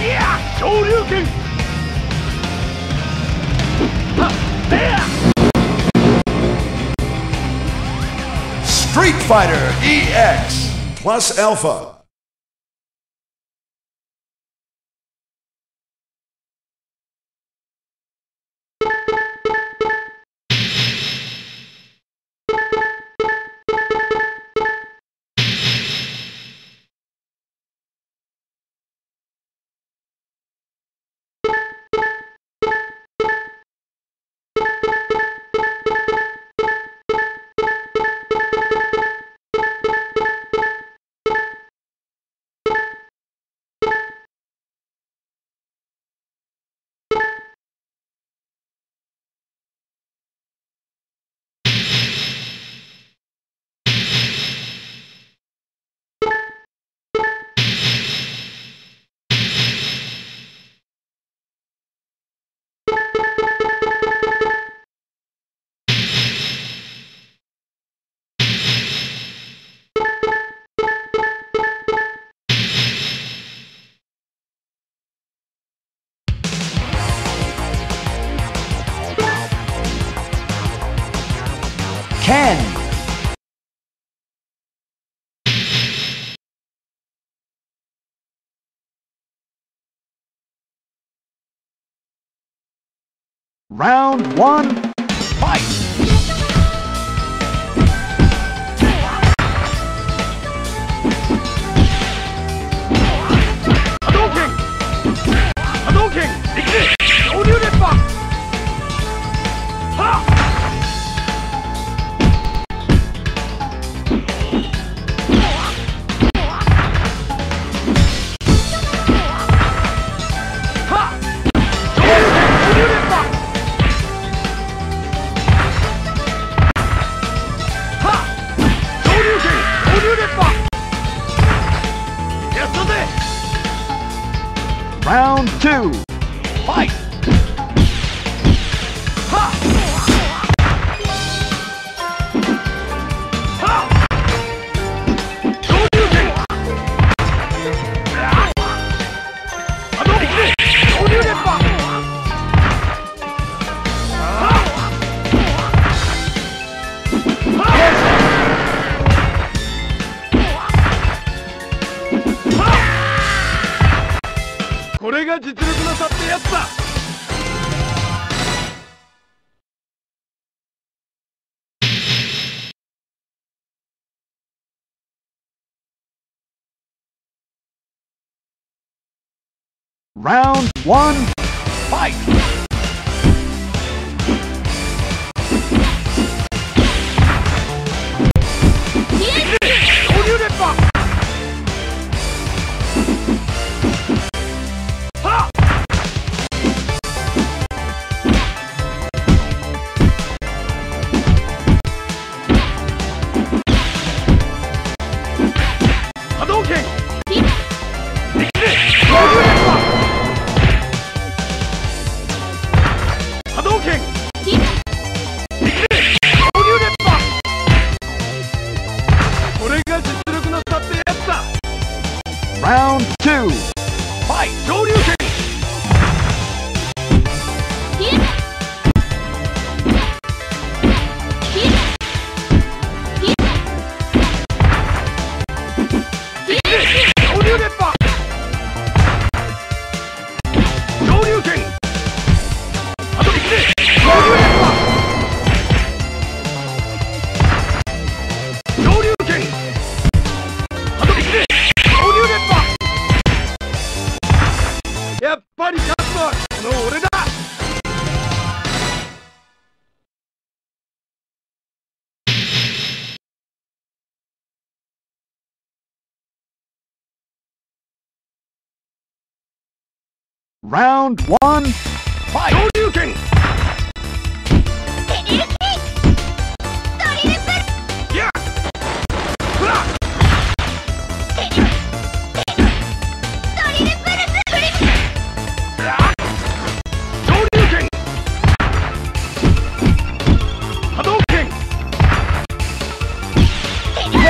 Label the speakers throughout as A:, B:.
A: 昇竜拳。
B: Street Fighter EX plus Alpha. Ken. Round 1, fight! Round 2, fight! Round 1, fight! Round 2, fight!やっぱり勝つのはこの俺だ。Round 1, fight! 昇竜拳。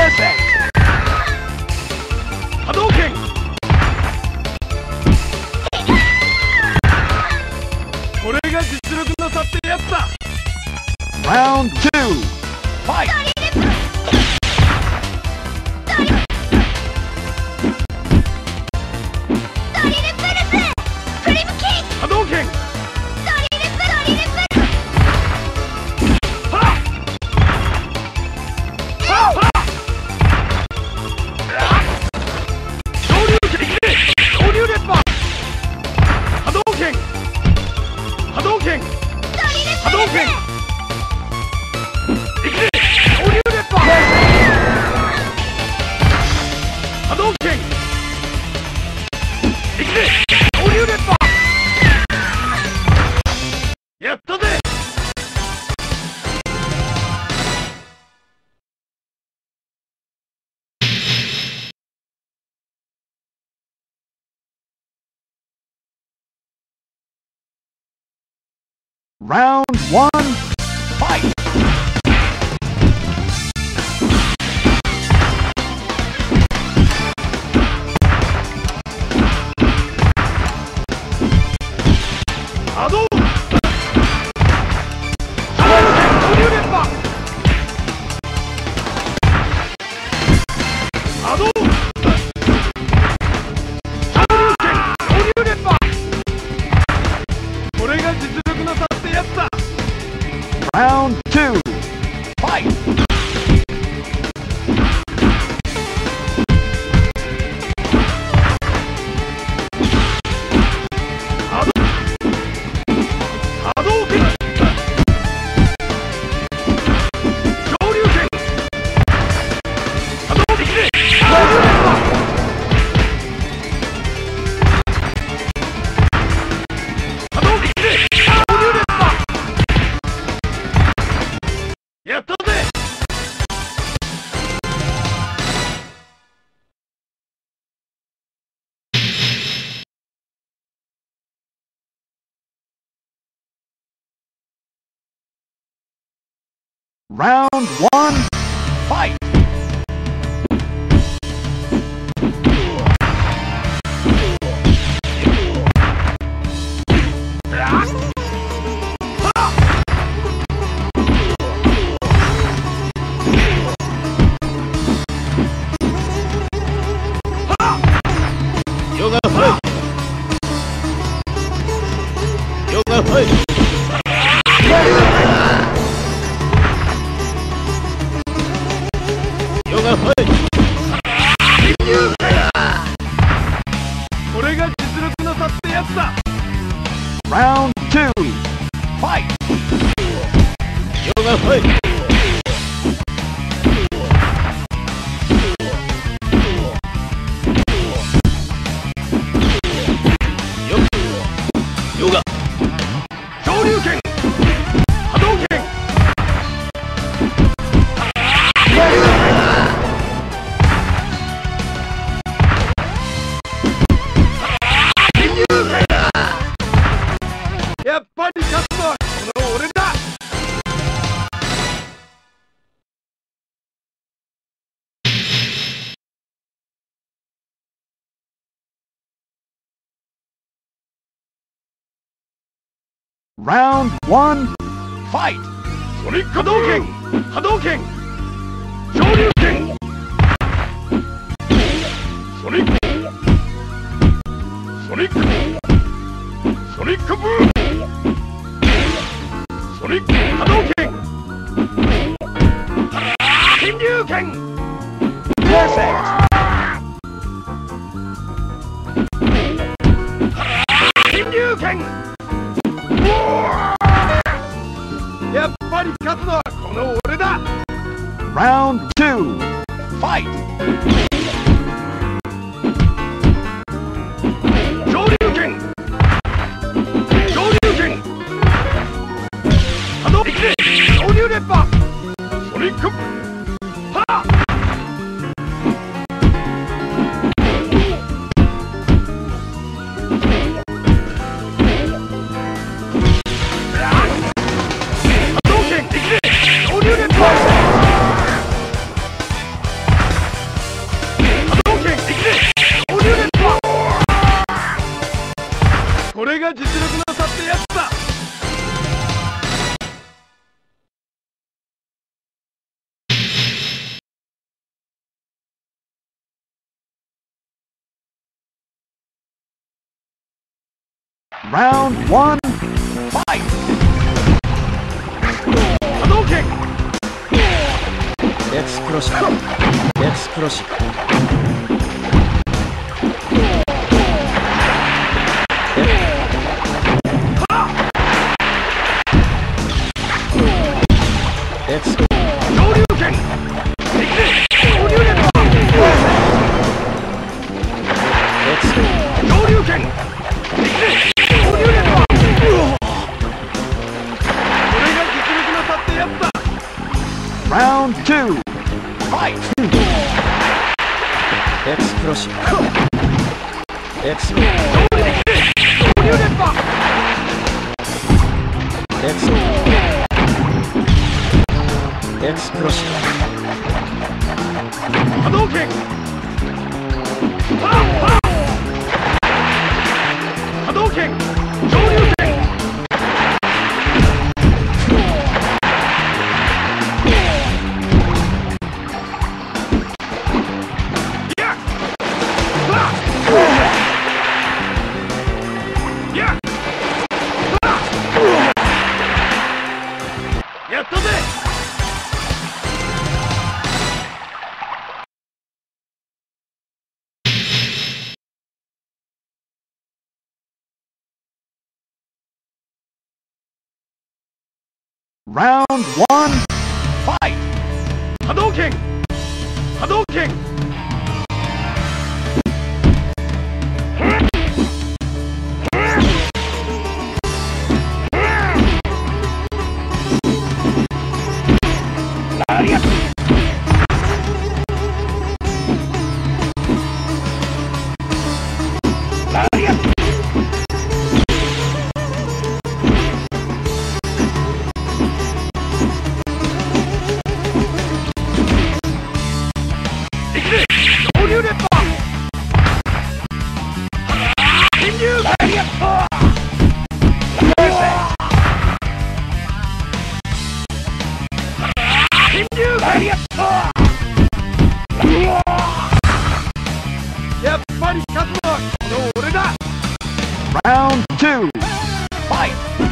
B: 波動拳。 波動拳いくぜ恐竜連覇やったぜRound 1 Fight! Round 2 Fight! Round 1 Fight! Yoga fight! Yoga fight! Yoga fight! これが実力の差ってやつだ Round 2 Fight! Yoga fight! Yoga! 昇竜拳波動拳やっぱり勝つのはこの俺だRound 1 Fight! ソニック波動拳波動拳昇竜拳ソニックソニックソニックブーソニック波動拳金龍拳金龍拳やっぱり勝つのはこの俺だ Round 2 Fight! 昇竜拳昇竜拳波動いくぜ昇竜連覇ソニックパーこれが実力の差ってやつだRound 1 Fight! 波動拳
A: エクスプロシブエクスプロシブ
B: 昇竜拳昇竜連覇
A: エクスプロシブ。エクスプロシブ。エクスプロシブ。エクスプロシブ。
B: 波動拳。波動拳。上流拳。やったぜ。Round 1 fight 波動拳波動拳ラリアットラリアットやっぱり勝つのはこの俺だ。 Round 2 Fight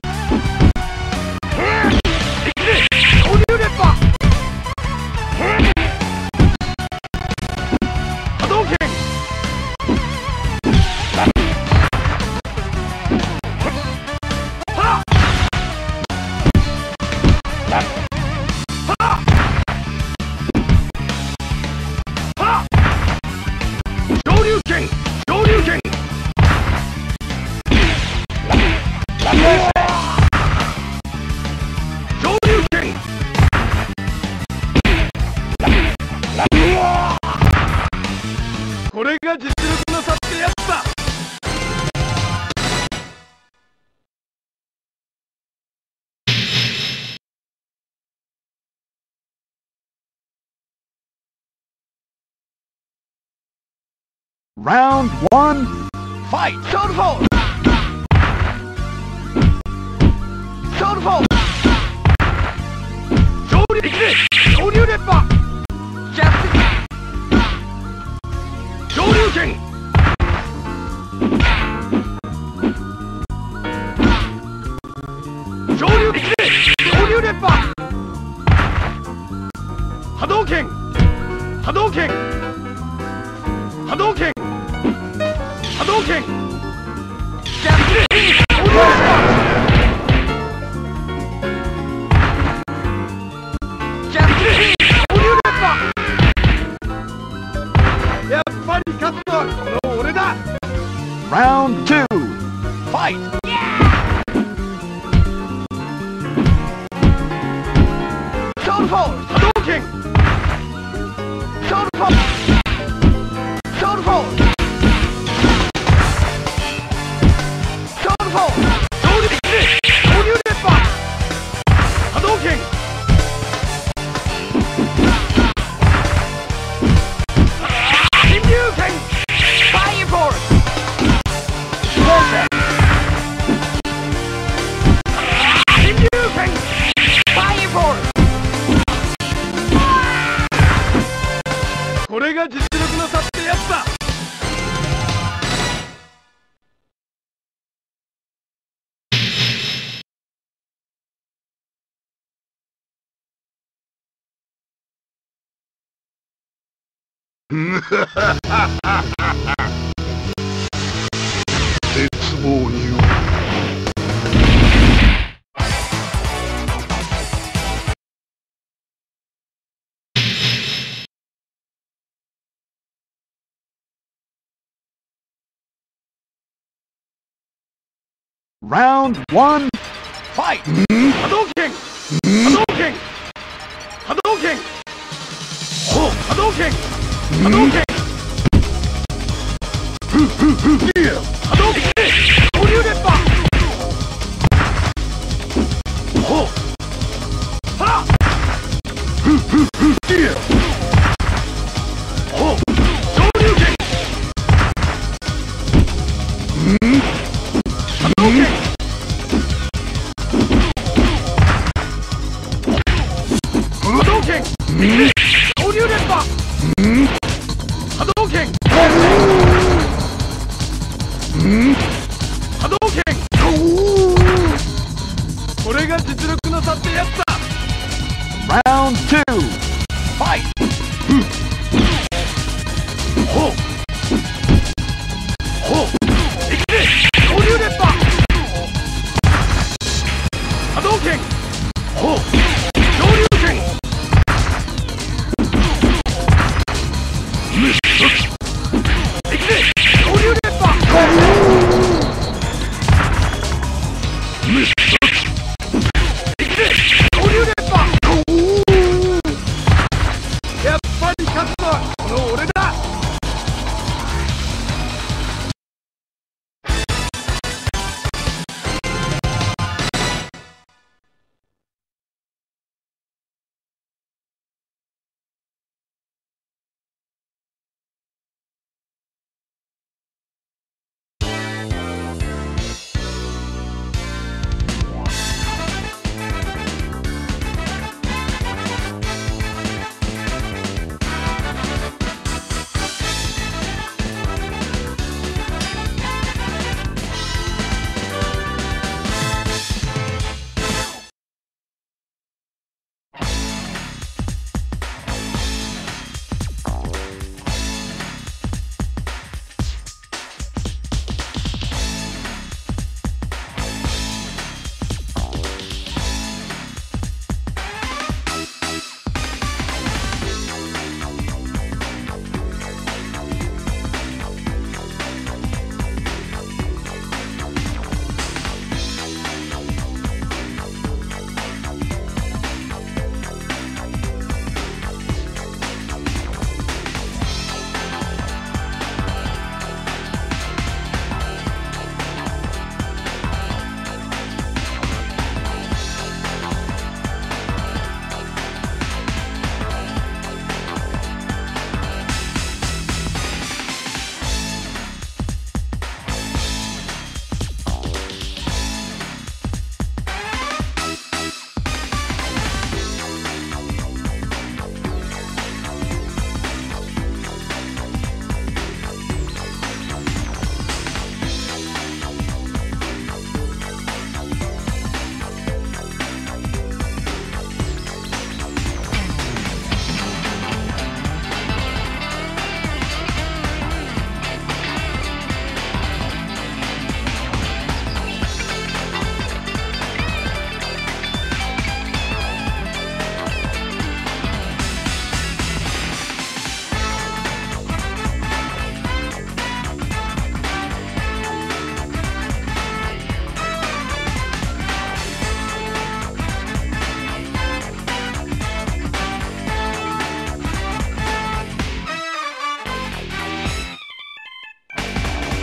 B: 昇竜烈波波動拳これが実力の差ってやつだ。Round 1 Fight ショールフォールショールフォール上流烈波ジャスティ上流拳上流烈波波動拳波動拳波動拳波動拳ジャスティ上流烈波やっぱり勝つのはこの俺だ。 Round 2 Fight ショールフォール波動拳ショールフォールショールフォールショールフォール上流烈波波動拳これが実力の差ってやつだ。絶望にRound 1 Fight 波動拳波動拳波動拳波動拳波動拳波動拳。これが実力の差ってやつだ。
A: Round 2. Fight.
B: ほうほう、いけ恐竜熱波。波動拳。ほう、恐竜拳。いけ恐竜熱波。いけ恐竜熱波。やっぱり勝つのはこの俺だ。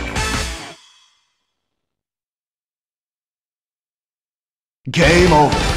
A: Game over.